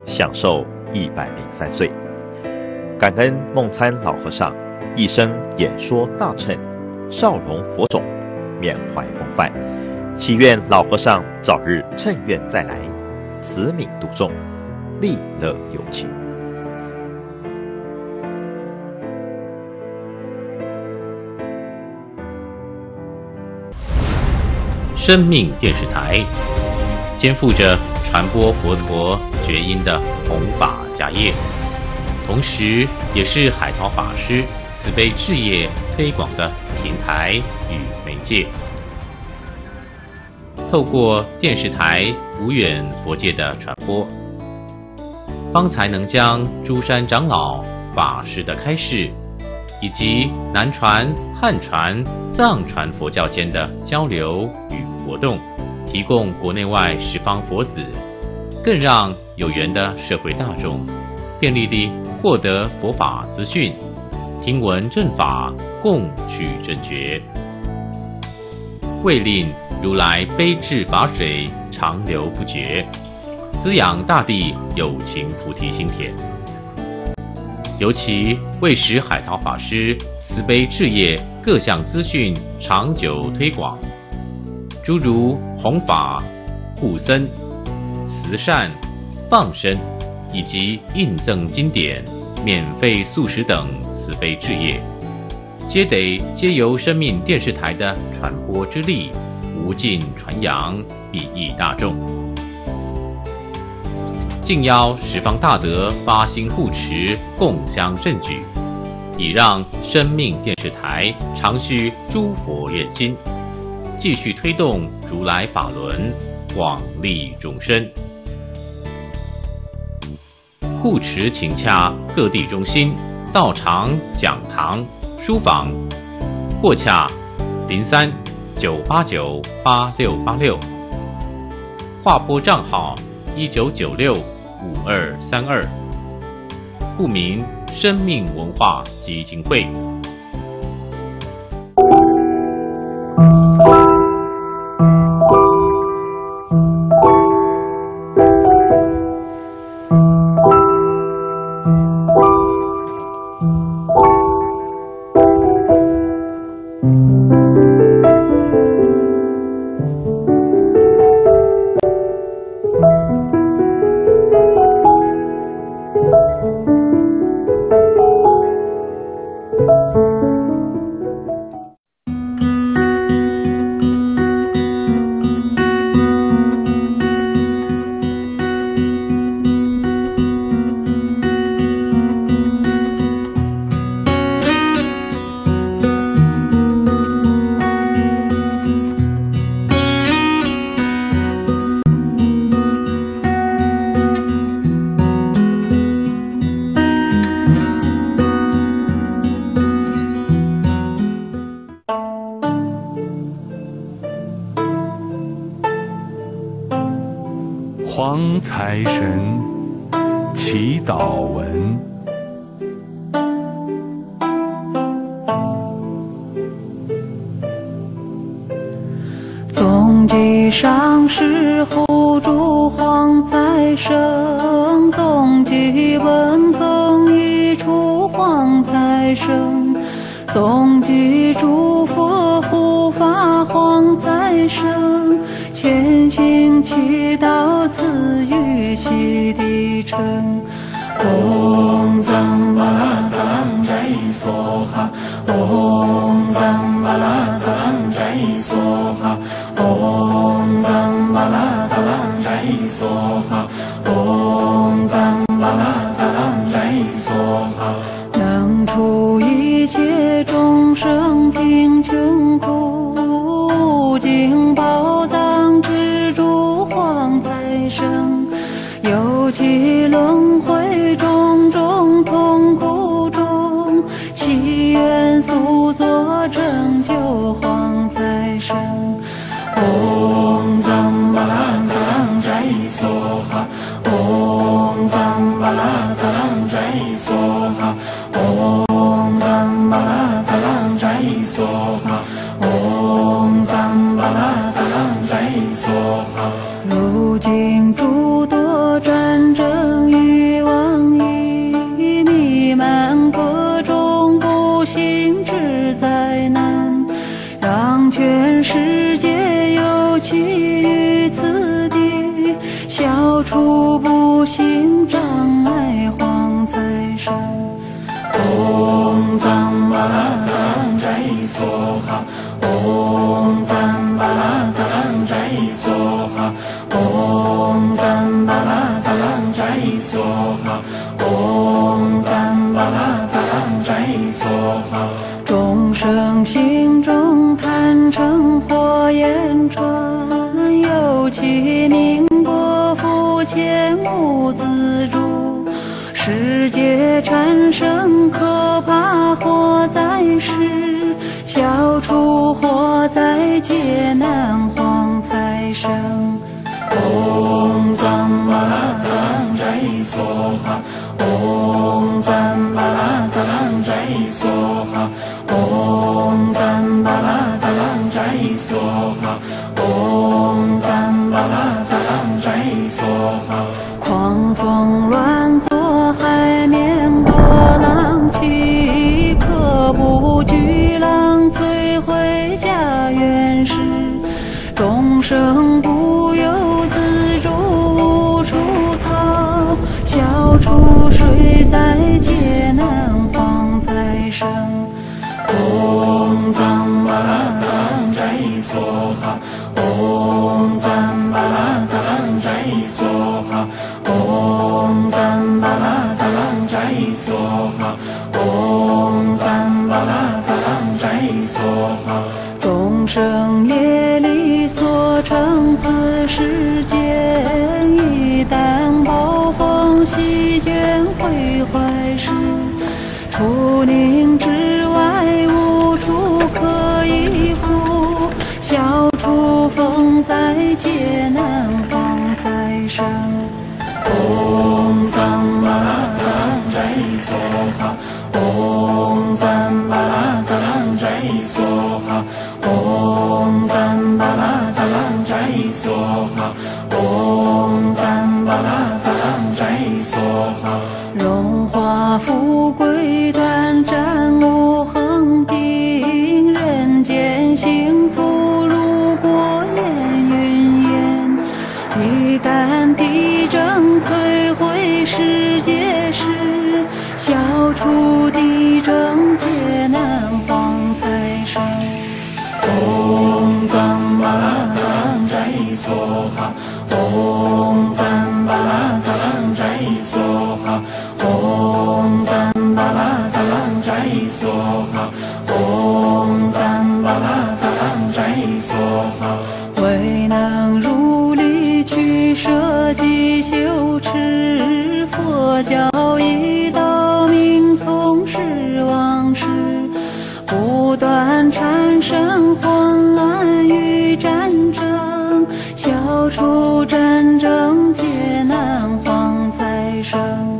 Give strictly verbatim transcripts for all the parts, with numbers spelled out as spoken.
享寿一百零三岁。感恩梦参老和尚一生演说大乘，少容佛种，缅怀风范，祈愿老和尚早日乘愿再来，慈悯度众，利乐有情。 生命电视台肩负着传播佛陀觉音的弘法家业，同时也是海涛法师慈悲事业推广的平台与媒介。透过电视台无远佛界的传播，方才能将诸山长老法师的开示，以及南传、汉传、藏传佛教间的交流与活动，提供国内外十方佛子，更让有缘的社会大众便利地获得佛法资讯，听闻正法，共取正觉，为令如来悲智法水长流不绝，滋养大地有情菩提心田。尤其为使海涛法师慈悲置业各项资讯长久推广，诸如弘法、护僧、慈善、放生以及印赠经典、免费素食等慈悲置业，皆得皆由生命电视台的传播之力无尽传扬，裨益大众。敬邀十方大德发心护持，共襄盛举，以让生命电视台长续诸佛愿心，继续推动如来法轮，广利众生。护持请洽各地中心、道场、讲堂、书房，或洽零三九八九八六八六，划拨账号一九九六五二三二，户名生命文化基金会。 黄财神祈祷文。 总集上师护主黄财神，总集文总一出黄财神，总集诸佛护法黄财神，千行祈祷赐予悉地城。唵藏巴拉藏斋梭哈，唵藏巴拉藏斋梭哈，唵藏巴拉藏斋梭哈，唵藏巴拉藏斋梭哈。能除一切众生贫穷苦，尽宝藏之主黄财神，有其轮回种种痛苦中，祈愿速作成就黄财神。唵藏巴拉藏斋梭哈，唵藏巴拉藏斋梭哈，唵藏巴拉藏斋梭哈，唵藏巴拉藏斋梭哈。如今诸多战争与无形障碍黄财神。唵赞巴拉赞斋梭哈，唵赞巴拉赞斋梭哈，唵赞巴拉赞斋梭哈，唵赞巴拉赞斋梭哈。众生心中贪嗔火焰川，有其宁波浮潜无自主。世界产生可怕火灾时，消除火灾劫难黄财神。唵赞巴拉赞斋梭哈，唵赞巴拉赞斋梭哈，唵赞巴拉赞斋梭哈，唵赞巴拉赞斋梭哈。狂风乱作海面波浪起，可怖巨浪摧毁家园时，众生不由自主无处逃，消除水灾劫难黄财神。唵赞巴拉赞斋梭哈，唵赞巴拉赞斋梭哈，唵赞巴拉赞斋梭哈，唵赞巴拉赞斋梭哈。众生业力所成此世间，一旦暴风席卷毁坏时，除宁之外无处可依附，消除风灾劫难黄财神。唵赞巴拉赞斋梭哈，唵赞巴拉赞斋梭哈，唵赞巴拉赞斋梭哈，唵赞巴拉赞斋梭哈。荣华富贵短暂无恒定，人间幸福如过眼云烟。一旦地震摧毁世界时，消除地震劫难黄财神。唵赞巴拉赞斋梭哈，唵赞巴拉赞斋梭哈，唵赞巴拉赞斋梭哈，唵赞巴拉赞斋梭哈。未能如理取舍及修持，佛教一道命从事往事，不断产生混乱与战争，消除战争劫难黄财神。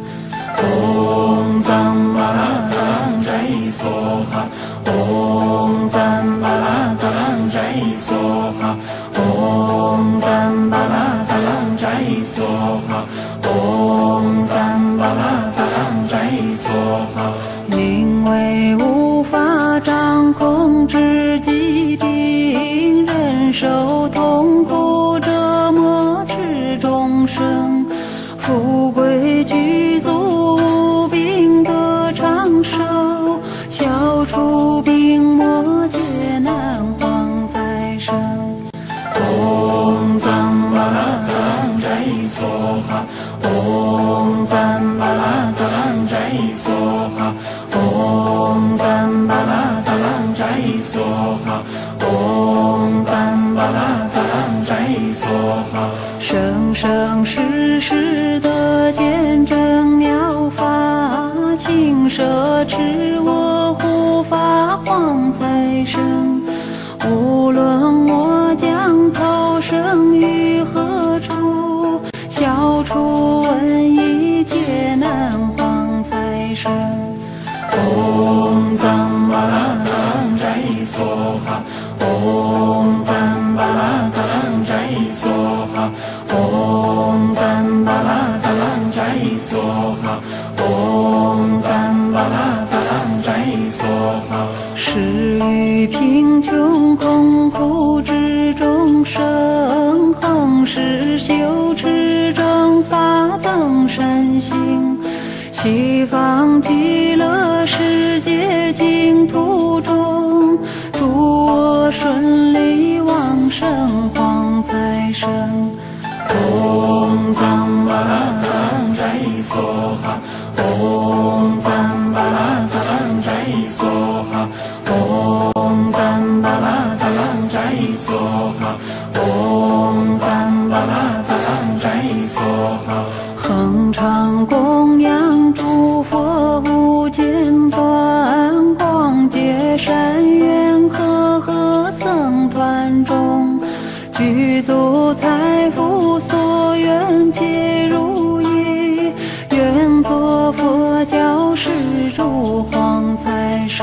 唵赞巴拉赞斋梭哈，唵赞巴拉赞斋梭哈，唵赞巴拉赞斋梭哈，唵赞巴拉赞斋梭哈。因为无法掌控之疾病，忍受痛苦折磨之众生，富贵具足无病得长寿，消除病魔劫难黄财神。唵赞巴拉赞斋梭哈，唵赞巴拉赞斋梭哈，唵赞巴拉赞斋梭哈，唵赞巴拉赞斋梭哈。生生世世的见证妙法，请摄持我护法黄财神。无论我将投生于何处，消除瘟疫劫难黄财神。唵赞巴拉赞斋梭哈，唵赞巴拉赞斋梭哈，唵赞巴拉赞斋梭哈，唵赞巴拉赞斋梭哈。是于贫穷困苦之众生，恒时修持正法等众善行，西方极乐世界净土中，祝我顺利往生黄财生。唵赞巴拉萨朗斋梭哈，唵赞巴拉萨朗斋梭哈，唵赞巴拉萨朗斋梭哈，唵赞巴拉萨朗斋梭哈。恒常供养诸佛无间断，广结善缘，和合僧团中，具足财富所愿皆如意，愿作佛教施主黄财生。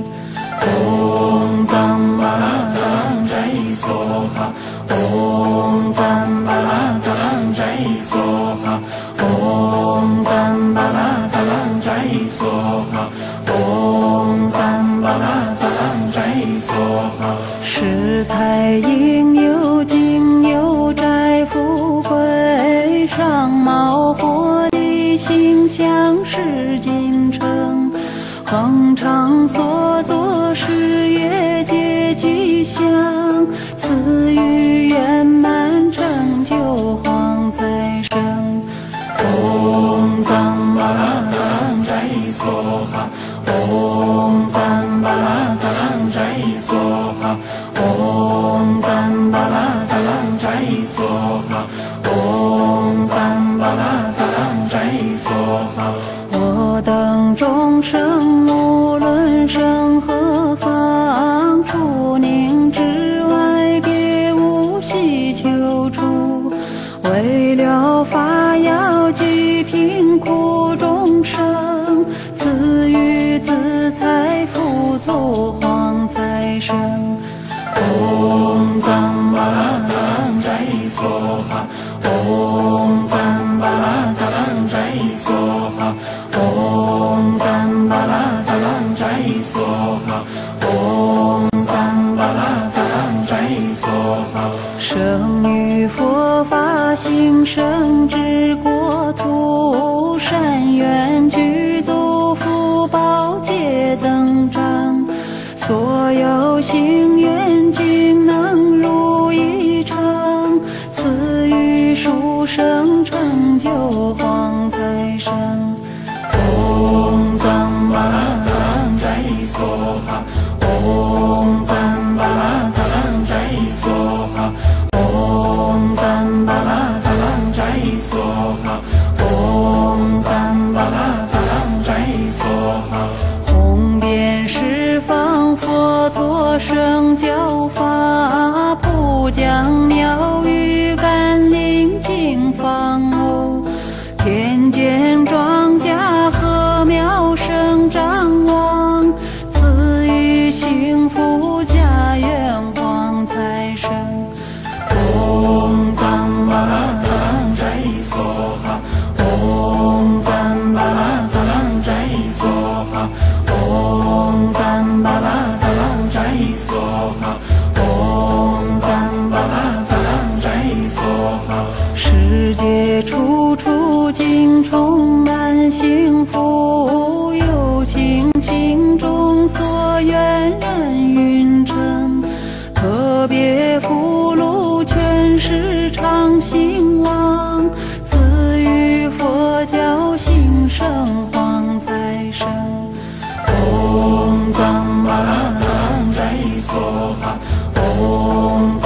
唵赞巴拉萨朗斋梭哈，唵赞巴拉萨朗斋梭哈，唵赞巴拉萨朗斋梭哈，唵赞巴拉萨朗斋梭哈。食财应有尽有斋富贵，上毛获利心想事尽成，恒常所作事业皆吉祥，赐予圆满成就黄财生。唵赞巴拉萨朗斋梭哈，唵赞巴拉萨朗斋梭哈，唵赞巴拉萨朗斋梭哈，唵赞巴拉萨朗斋梭哈。我等众生无论生何方，除宁之外别无希求处，为了发要济贫苦众生，赐予自财富作黄财生。唵赞巴拉萨朗斋梭哈，唵赞巴拉萨朗斋梭哈，唵赞巴拉萨朗斋梭哈，唵赞巴拉萨朗斋梭哈。生于佛法兴盛之国土，善缘具足，福报皆增长，所有心愿尽能如意成，赐予殊胜成就黄财生。唵赞巴拉萨朗斋梭哈，唵赞巴拉萨朗斋梭哈，唵赞巴拉萨朗斋梭哈，唵赞巴拉萨朗斋梭哈。红遍十方佛陀圣教法，普降鸟语甘霖净放偶，天间庄稼禾苗生长旺，赐予幸福家园黄财生。唵赞巴拉萨朗斋梭哈，唵赞巴拉萨朗斋梭哈，唵赞巴拉萨朗斋梭哈，唵赞巴拉萨朗斋梭哈。世界处处尽充满幸福，有情心中所愿人云成，特别福禄全是常兴旺，赐予佛教兴盛黄财生。唵赞巴拉萨朗斋梭哈，唵